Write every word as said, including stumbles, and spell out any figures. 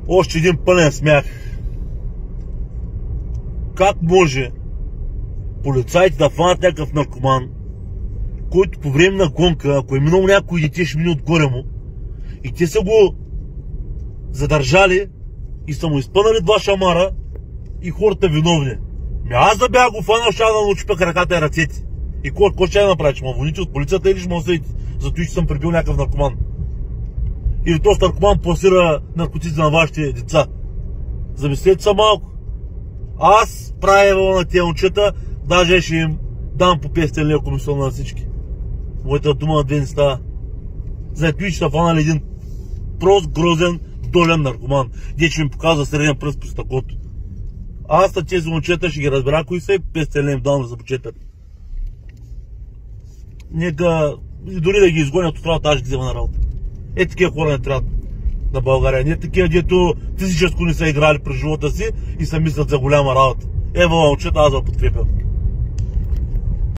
Още един пълен смях. Как може полицайите да фанат някакъв наркоман, който по време на гонка, ако е минал някой дете, ще мине отгоре му, и те са го задържали и са му изпънали два шамара и хората виновни. Ми аз да бях го фанал, ще да научи краката и ръцете. И кой ще да направи? Ще ме вълните от полицията или ще ме съдите? Зато, че съм прибил някакъв наркоман. Или този наркоман пласира наркотици на вашите деца. Замислете се малко. Аз правя на тези момчета, даже ще им дам по петстотин лева комисиона на всички. Моята дума на две не става. Зато, че са фанали един прост, грозен, долен наркоман, де че ми показва среден пръст по стъклото. Аз на тези момчета ще ги разбера кои са и петстотин лева им дам за почетър. Нека дори да ги изгонят от работа, аз ще ги взема на работа. Е, такива хора не трябва на България. Не такива, дето физическо не са играли през живота си и са мислят за голяма работа. Ева, момчета, аз да подкрепям.